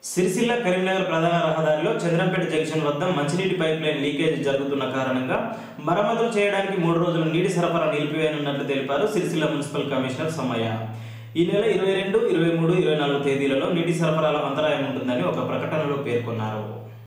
సిరిసిల్ల కరీంనగర్ ప్రధాన రహదారిలో చంద్రంపేట జంక్షన్ వద్ద మంచినీటి పైప్ లైన్ లీకేజ్ జరుగుతున్న కారణంగా మరమ్మతులు చేయడానికి 3 రోజులు నీటి సరఫరా నిలిపివేయనున్నట్లు తెలిపారు సిరిసిల్ల మున్సిపల్ కమిషనర్ సమ్మయ్య. ఈ నెల 22, 23, 24 తేదీలలో నీటి సరఫరాలో అంతరాయం ఉంటుందని ఒక ప్రకటనలో పేర్కొన్నారు.